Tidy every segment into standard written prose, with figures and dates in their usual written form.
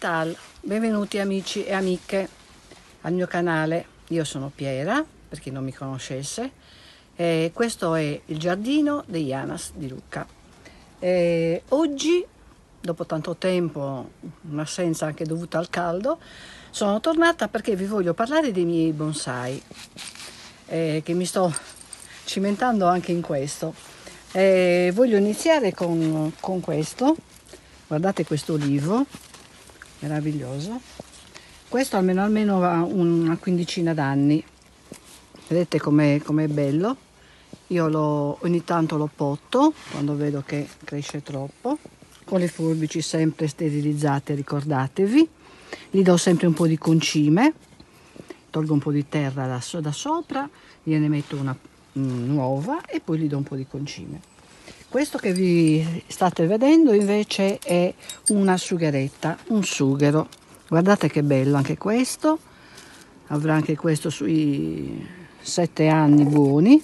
tal? Benvenuti amici e amiche al mio canale. Io sono Piera, per chi non mi conoscesse, e questo è il giardino degli Anas di Lucca. Oggi, dopo tanto tempo, un'assenza anche dovuta al caldo, sono tornata perché vi voglio parlare dei miei bonsai, che mi sto cimentando anche in questo. Voglio iniziare con questo. Guardate questo olivo meraviglioso. Questo almeno ha una quindicina d'anni. Vedete com'è bello. Io ogni tanto lo potto quando vedo che cresce troppo, con le forbici sempre sterilizzate, ricordatevi. Gli do sempre un po' di concime, tolgo un po' di terra da sopra, gliene metto una nuova e poi gli do un po' di concime. Questo che vi state vedendo invece è una sugheretta, un sughero. Guardate che bello anche questo, avrà anche questo sui 7 anni buoni.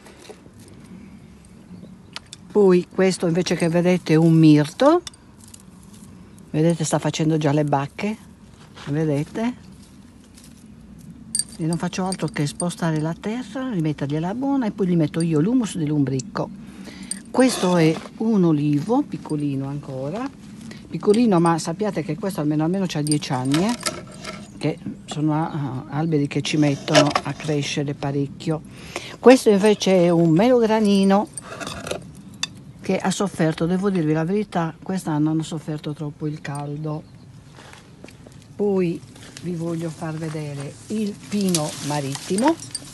Poi questo invece che vedete è un mirto, vedete sta facendo già le bacche, vedete? E non faccio altro che spostare la terra, rimettergliela buona e poi gli metto io l'humus di lombrico. Questo è un olivo, piccolino ancora, piccolino, ma sappiate che questo almeno c'ha 10 anni, che sono alberi che ci mettono a crescere parecchio. Questo invece è un melogranino che ha sofferto, devo dirvi la verità, quest'anno hanno sofferto troppo il caldo. Poi vi voglio far vedere il pino marittimo,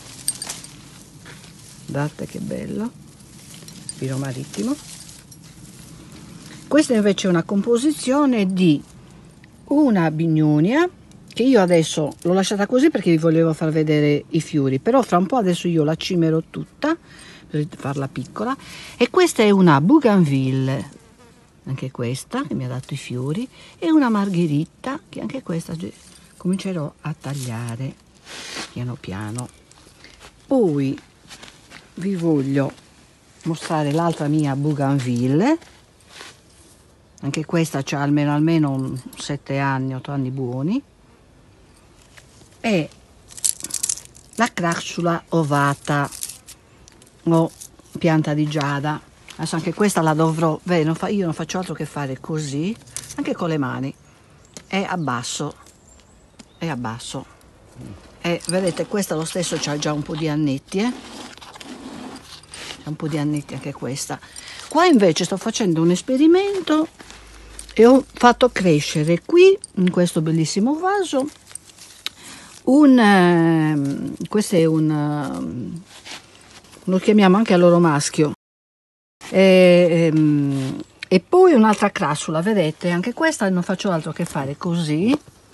guardate che bello. Pino marittimo. Questa invece è una composizione di una bignonia che io adesso l'ho lasciata così perché vi volevo far vedere i fiori, però fra un po' adesso io la cimerò tutta per farla piccola. E questa è una bougainville, anche questa che mi ha dato i fiori, e una margherita che anche questa comincerò a tagliare piano piano. Poi vi voglio mostrare l'altra mia bougainville, anche questa c'ha almeno 7 anni, 8 anni buoni, e la crassula ovata o pianta di giada. Adesso anche questa la dovrò, io non faccio altro che fare così, anche con le mani, e abbasso, e vedete questa lo stesso c'ha già un po' di annetti, un po' di annetti anche questa. Qua invece sto facendo un esperimento e ho fatto crescere qui in questo bellissimo vaso questo è lo chiamiamo anche alloro maschio, e poi un'altra crassula, vedete, anche questa non faccio altro che fare così,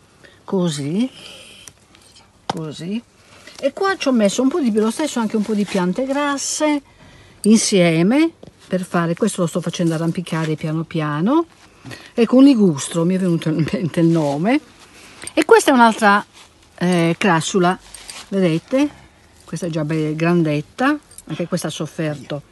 e qua ci ho messo un po' di lo stesso, anche un po' di piante grasse insieme per fare questo. Lo sto facendo arrampicare piano piano, e con ligustro mi è venuto in mente il nome. E questa è un'altra crassula, vedete, questa è già grandetta, anche questa ha sofferto.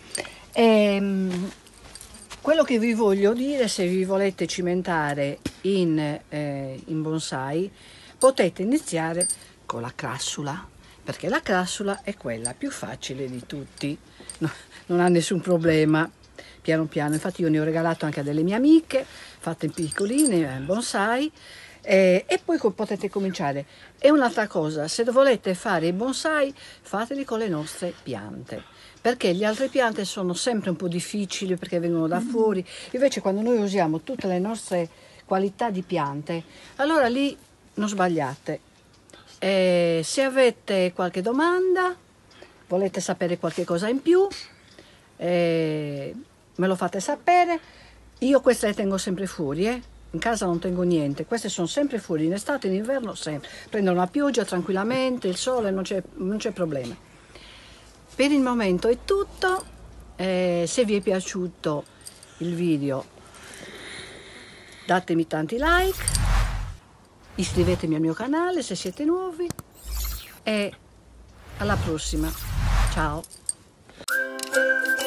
Quello che vi voglio dire, se vi volete cimentare in bonsai, potete iniziare con la crassula, perché la crassula è quella più facile di tutti, non ha nessun problema, piano piano. Infatti io ne ho regalato anche a delle mie amiche, fatte piccoline, bonsai, e poi potete cominciare. E un'altra cosa, se volete fare i bonsai, fateli con le nostre piante, perché le altre piante sono sempre un po' difficili perché vengono da fuori. Invece quando noi usiamo tutte le nostre qualità di piante, allora lì non sbagliate. Se avete qualche domanda, volete sapere qualche cosa in più, me lo fate sapere. Io queste le tengo sempre fuori, in casa non tengo niente, queste sono sempre fuori, in estate, in inverno, sempre prendono la pioggia tranquillamente, il sole, non c'è problema. Per il momento è tutto. Se vi è piaciuto il video, datemi tanti like, iscrivetevi al mio canale se siete nuovi, e alla prossima, ciao.